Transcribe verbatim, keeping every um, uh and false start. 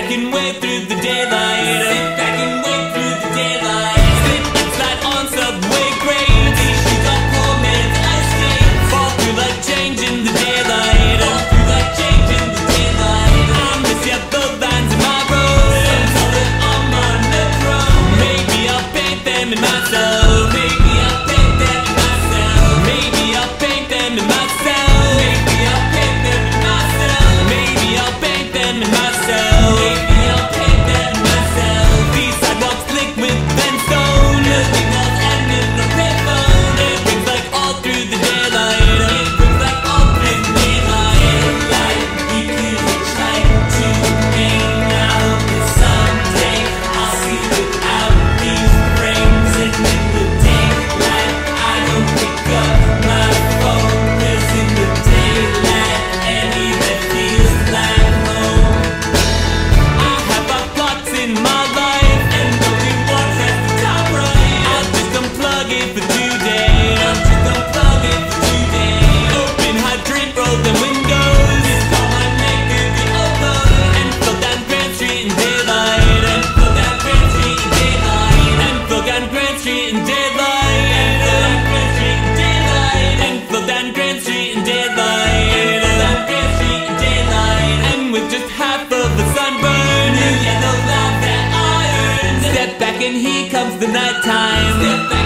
back and wait through the daylight. Sit back and wait through the daylight. Slip and slide on subway grades. These shoes are poor man's ice skates. Fall through like change in the daylight. Fall through like change in the daylight. I miss ya, the lines in my road. Some color on my metro. Maybe I'll paint them in myself. Maybe I'll paint them in myself. Maybe I'll paint them in myself. Maybe I'll paint them in myself. Maybe I'll paint them in myself. Maybe I'll paint them in myself. These sidewalks slick with sandstone. The signals end in a payphone. It rings like all through the daylight. It rings like all through the daylight. Daylight, you could try to hang out, but someday I'll see without these frames. And in the daylight, I don't pick up my phone. 'Cause in the daylight, anywhere feels like home. I have my plots in my life, and only one at the top right. I'll just unplug it for today. I'll just unplug it for today. Open hydrant, roll the windows. Just call my neighbor, get upload. And flow down Grand Street in daylight. And flow down Grand Street in daylight. And flow down Grand Street in daylight. And flow down Grand Street in daylight. And flow down Grand Street in daylight. And flow down Grand Street in daylight. And with just half of a sunburn, new yellow love that I earned. Step back and here comes the nighttime. Step back